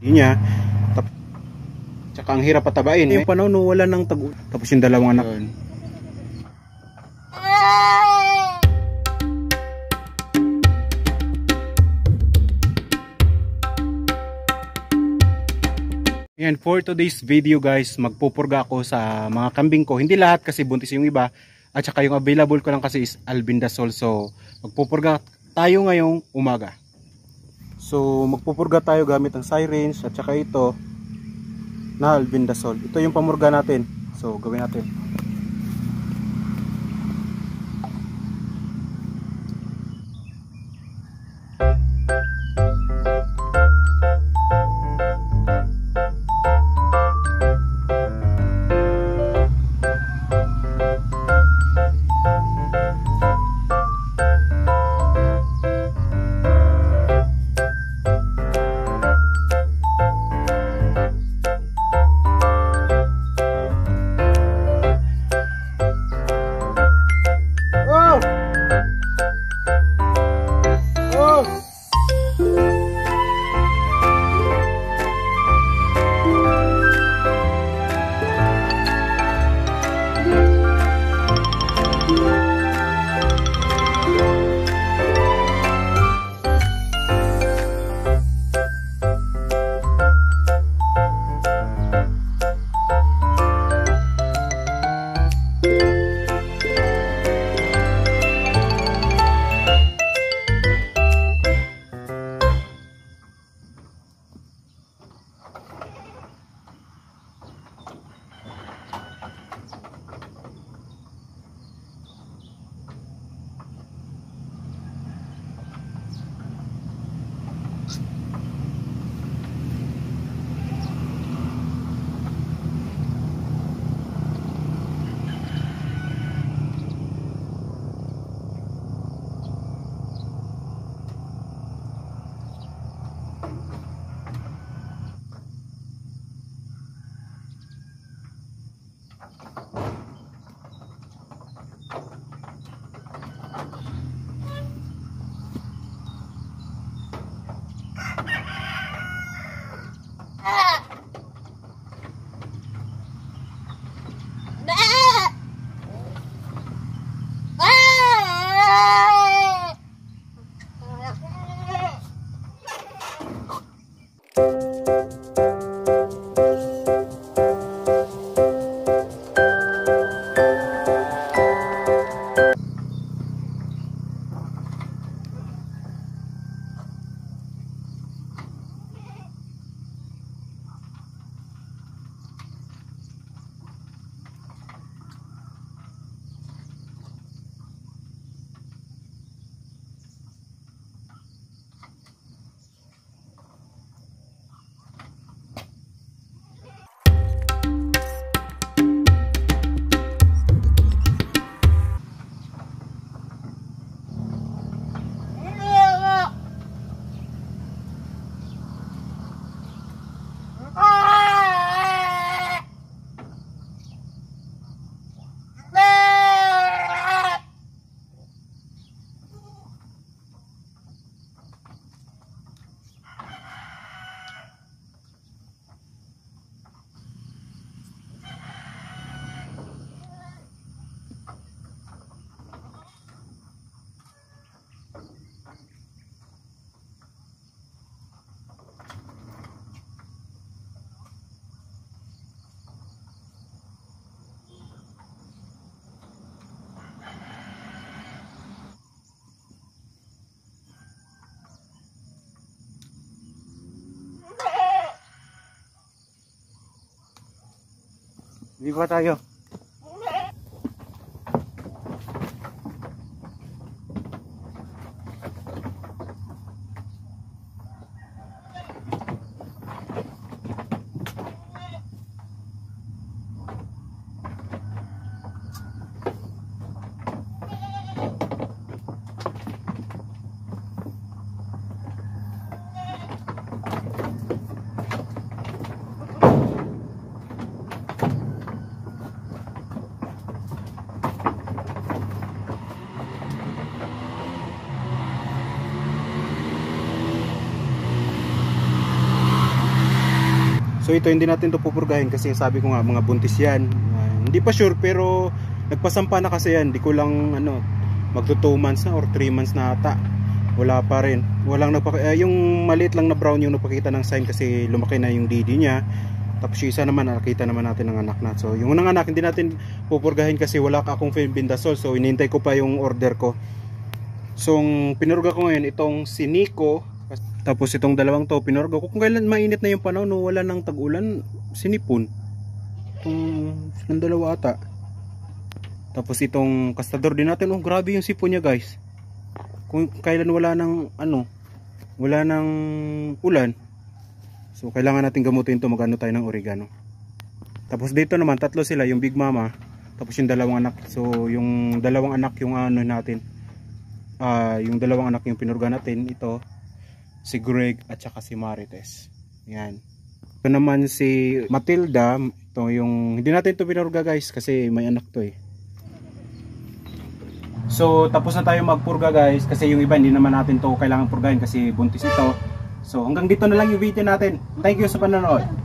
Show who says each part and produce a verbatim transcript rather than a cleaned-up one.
Speaker 1: niya. Tap Tsaka ang hirap patabain. Yung panahon no, wala nang tag tapos yung dalawang anak. Yan, for today's video guys, magpupurga ako sa mga kambing ko. Hindi lahat kasi buntis yung iba. At saka yung available ko lang kasi is albendazole. So magpupurga tayo ngayong umaga. So magpupurga tayo gamit ang syringe at saka ito na albendazole. Ito yung pamurga natin. So gawin natin. Hindi ba tayo? So ito hindi natin to pupurgahin kasi sabi ko nga mga buntis yan. Uh, hindi pa sure pero nagpasampa na kasi yan. Di ko lang ano magto two months na or three months na ata. Wala pa rin. Walang nagpa uh, yung maliit lang na brown yung nagpakita ng sign kasi lumaki na yung didi niya. Tapos yung isa naman nakita naman natin ng anak na. So yung unang anak hindi natin pupurgahin kasi wala ka akong Fembindazole. So inintay ko pa yung order ko. So pinurga ko ngayon itong si Nico. Tapos itong dalawang to pinurga ko. Kung kailan mainit na yung panahon no, wala nang tag-ulan, sinipon. Itong silang dalawa ata. Tapos itong kastador din natin. Oh grabe yung sipon niya guys. Kung kailan wala nang ano, wala nang ulan. So kailangan natin gamutin to magano tayo ng oregano. Tapos dito naman tatlo sila, yung big mama, tapos yung dalawang anak. So yung dalawang anak yung ano natin. Ah, uh, yung dalawang anak yung pinurga natin, ito si Greg at saka si Marites. Yan. Ito naman si Matilda, ito yung hindi natin to pinurga guys kasi may anak to eh. So tapos na tayo magpurga guys kasi yung iba hindi naman natin to kailangan purgahin kasi buntis ito. So hanggang dito na lang yung video natin. Thank you sa panonood.